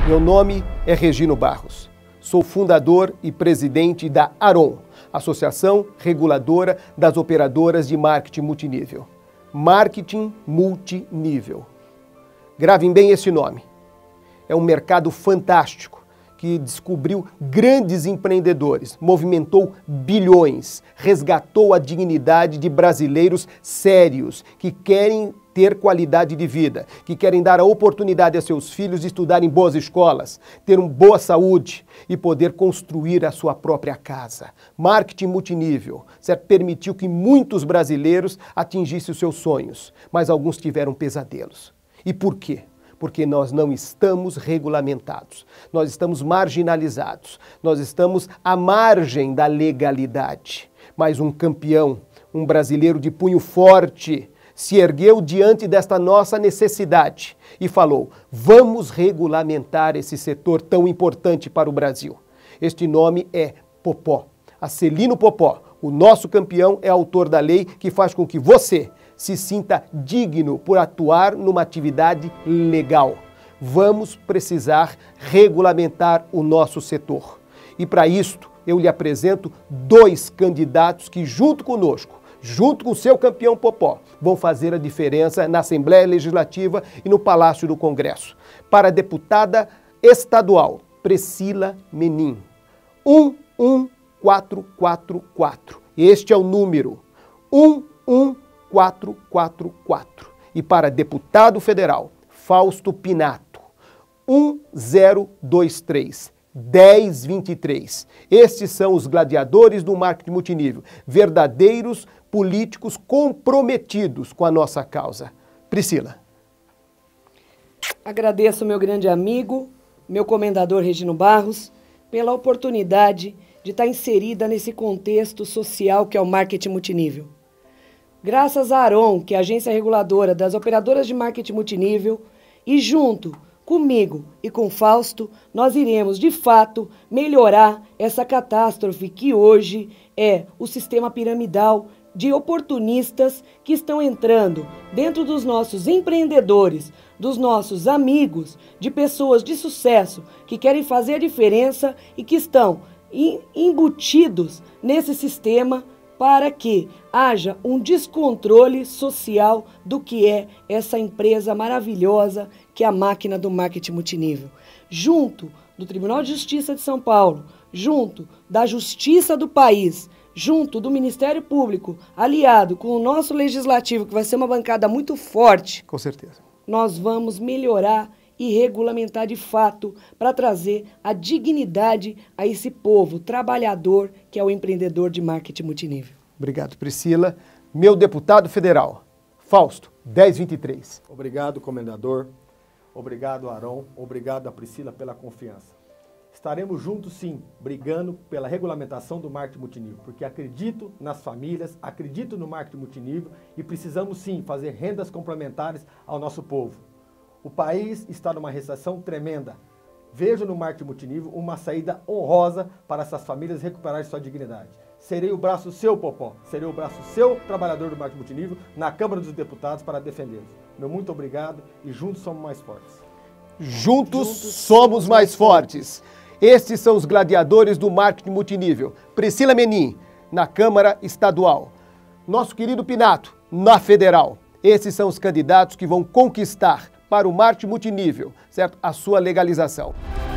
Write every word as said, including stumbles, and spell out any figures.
Meu nome é Regino Barros. Sou fundador e presidente da ARON, Associação Reguladora das Operadoras de Marketing Multinível. Marketing Multinível. Gravem bem esse nome. É um mercado fantástico que descobriu grandes empreendedores, movimentou bilhões, resgatou a dignidade de brasileiros sérios que querem ter qualidade de vida, que querem dar a oportunidade a seus filhos de estudar em boas escolas, ter uma boa saúde e poder construir a sua própria casa. Marketing multinível, certo? Permitiu que muitos brasileiros atingissem os seus sonhos, mas alguns tiveram pesadelos. E por quê? Porque nós não estamos regulamentados, nós estamos marginalizados, nós estamos à margem da legalidade. Mas um campeão, um brasileiro de punho forte, se ergueu diante desta nossa necessidade e falou: vamos regulamentar esse setor tão importante para o Brasil. Este nome é Popó, Acelino Popó. O nosso campeão é autor da lei que faz com que você se sinta digno por atuar numa atividade legal. Vamos precisar regulamentar o nosso setor. E para isto, eu lhe apresento dois candidatos que, junto conosco, junto com o seu campeão Popó, vão fazer a diferença na Assembleia Legislativa e no Palácio do Congresso. Para a deputada estadual, Priscila Menin, um um quatro quatro quatro. Este é o número um um quatro quatro quatro. E para deputado federal, Fausto Pinato, um zero dois três. dez vinte e três. Estes são os gladiadores do marketing multinível, verdadeiros políticos comprometidos com a nossa causa. Priscila. Agradeço meu grande amigo, meu comendador Regino Barros, pela oportunidade de estar inserida nesse contexto social que é o marketing multinível. Graças à ARON, que é a agência reguladora das operadoras de marketing multinível, e junto comigo e com Fausto, nós iremos, de fato, melhorar essa catástrofe que hoje é o sistema piramidal de oportunistas que estão entrando dentro dos nossos empreendedores, dos nossos amigos, de pessoas de sucesso que querem fazer a diferença e que estão embutidos nesse sistema para que haja um descontrole social do que é essa empresa maravilhosa que é a máquina do marketing multinível. Junto do Tribunal de Justiça de São Paulo, junto da Justiça do país, junto do Ministério Público, aliado com o nosso Legislativo, que vai ser uma bancada muito forte. Com certeza. Nós vamos melhorar e regulamentar de fato para trazer a dignidade a esse povo trabalhador que é o empreendedor de marketing multinível. Obrigado, Priscila. Meu deputado federal, Fausto, dez vinte e três. Obrigado, comendador. Obrigado, Arão. Obrigado a Priscila pela confiança. Estaremos juntos, sim, brigando pela regulamentação do marketing multinível, porque acredito nas famílias, acredito no marketing multinível e precisamos, sim, fazer rendas complementares ao nosso povo. O país está numa recessão tremenda. Vejo no marketing multinível uma saída honrosa para essas famílias recuperarem sua dignidade. Serei o braço seu, Popó, serei o braço seu, trabalhador do marketing multinível, na Câmara dos Deputados para defendê-los. Meu muito obrigado e juntos somos mais fortes. Juntos, juntos somos mais fortes. Estes são os gladiadores do marketing multinível. Priscila Menin, na Câmara Estadual. Nosso querido Pinato, na Federal. Esses são os candidatos que vão conquistar para o marketing multinível, certo? A sua legalização.